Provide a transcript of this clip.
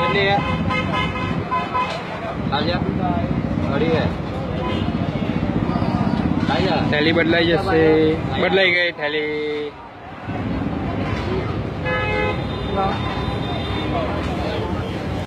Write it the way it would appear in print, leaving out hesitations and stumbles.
કેટલી હે આજા ઘડી હે આજા થેલી બદલાઈ જશે બદલાઈ ગઈ થેલી